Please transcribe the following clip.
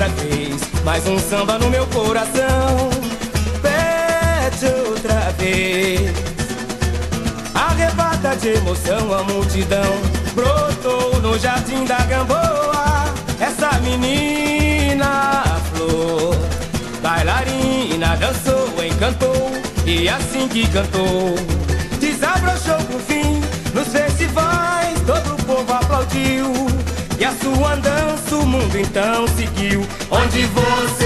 outra vez, mais um samba no meu coração. Pede outra vez. Arrebata de emoção a multidão, brotou no jardim da Gamboa essa menina flor. Bailarina dançou, encantou, e assim que cantou desabrochou por fim nos festivais, todo o povo aplaudiu, e a sua dança o mundo então seguiu. Onde você